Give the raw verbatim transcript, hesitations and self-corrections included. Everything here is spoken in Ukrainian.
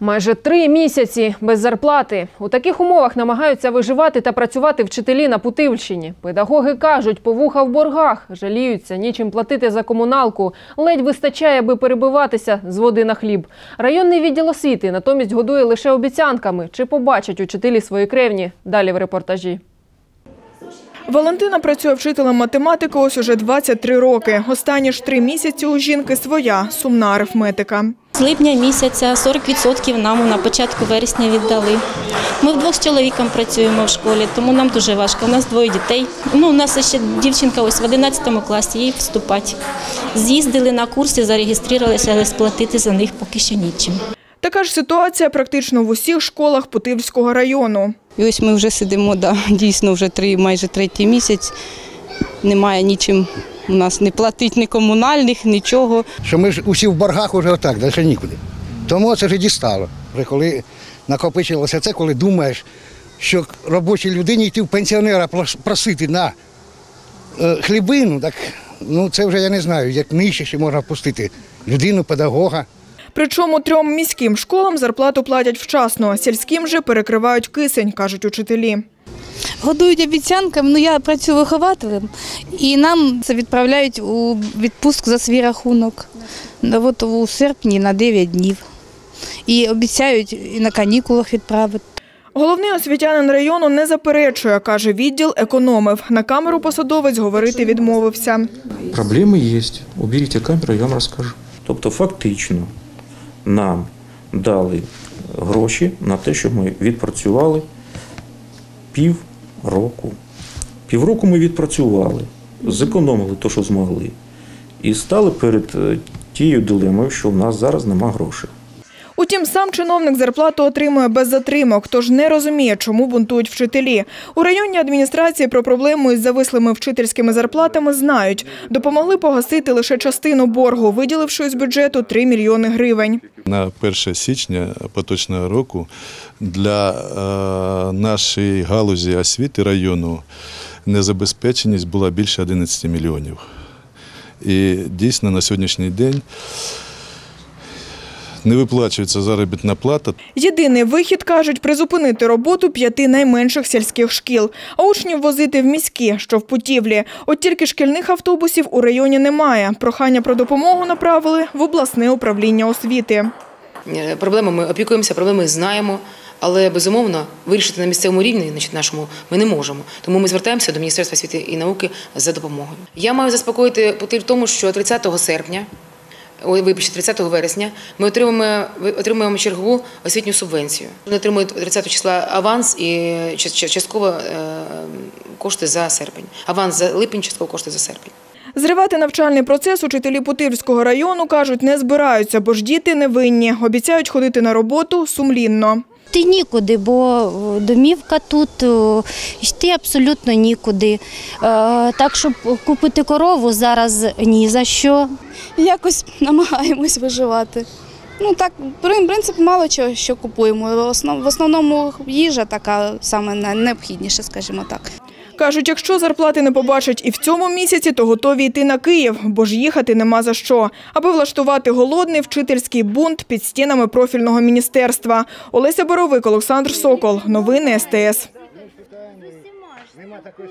Майже три місяці без зарплати. У таких умовах намагаються виживати та працювати вчителі на Путивщині. Педагоги кажуть, по вуха в боргах, жаліються, нічим платити за комуналку. Ледь вистачає, аби перебиватися з води на хліб. Районний відділ освіти натомість годує лише обіцянками. Чи побачать учителі свої кревні? Далі в репортажі. Валентина працює вчителем математики ось уже двадцять три роки. Останні ж три місяці у жінки своя сумна арифметика. З липня місяця сорок відсотків нам на початку вересня віддали. Ми вдвох з чоловіком працюємо в школі, тому нам дуже важко. У нас двоє дітей. Ну, у нас ще дівчинка ось в одинадцятому класі, їй вступати. З'їздили на курси, зареєструвалися, але сплатити за них поки що нічим. Така ж ситуація практично в усіх школах Путивського району. І ось ми вже сидимо, да, дійсно, вже три, майже третій місяць. Немає нічим у нас не платить, ні комунальних, нічого. Що ми ж усі в боргах вже отак, далі нікуди. Тому це вже дістало. Коли накопичилося це, коли думаєш, що робочій людині йти в пенсіонера просити на хлібину, так ну, це вже я не знаю, як нижче ще можна пустити людину, педагога. Причому трьом міським школам зарплату платять вчасно, сільським же перекривають кисень, кажуть учителі. Годують обіцянками, ну я працюю вихователем, і нам це відправляють у відпустку за свій рахунок. От у серпні на дев'ять днів. І обіцяють і на канікулах відправити. Головний освітянин району не заперечує, каже, відділ економив. На камеру посадовець говорити відмовився. Проблеми є. Уберіть камеру, я вам розкажу. Тобто фактично нам дали гроші на те, щоб ми відпрацювали пів року. Півроку ми відпрацювали, зекономили те, що змогли. І стали перед тією дилемою, що в нас зараз нема грошей. Утім, сам чиновник зарплату отримує без затримок, тож не розуміє, чому бунтують вчителі. У районній адміністрації про проблему із завислими вчительськими зарплатами знають. Допомогли погасити лише частину боргу, виділивши з бюджету три мільйони гривень. На перше січня поточного року для е, нашої галузі освіти району незабезпеченість була більше одинадцяти мільйонів. І дійсно на сьогоднішній день не виплачується заробітна плата. Єдиний вихід, кажуть, призупинити роботу п'яти найменших сільських шкіл, а учнів возити в міські, що в Путівлі. От тільки шкільних автобусів у районі немає. Прохання про допомогу направили в обласне управління освіти. Проблеми ми опікуємося, проблеми знаємо, але, безумовно, вирішити на місцевому рівні, значить, нашому, ми не можемо. Тому ми звертаємося до Міністерства освіти і науки за допомогою. Я маю заспокоїти Путиль в тому, що тридцятого серпня, Ой, вибачте, тридцятого вересня ми отримуємо, отримуємо чергову освітню субвенцію. Вони отримують тридцятого числа аванс і частково кошти за серпень. Аванс за липень, частково кошти за серпень. Зривати навчальний процес учителі Путивського району, кажуть, не збираються, бо ж діти невинні. Обіцяють ходити на роботу сумлінно. Йти нікуди, бо домівка тут, йти абсолютно нікуди. Так, щоб купити корову зараз ні за що. Якось намагаємось виживати. Ну так, в принципі, мало чого, що купуємо. В основному їжа така саме необхідніша, скажімо так. Кажуть, якщо зарплати не побачать і в цьому місяці, то готові йти на Київ, бо ж їхати нема за що. Аби влаштувати голодний вчительський бунт під стінами профільного міністерства. Олеся Боровик, Олександр Сокол. Новини ес те ес.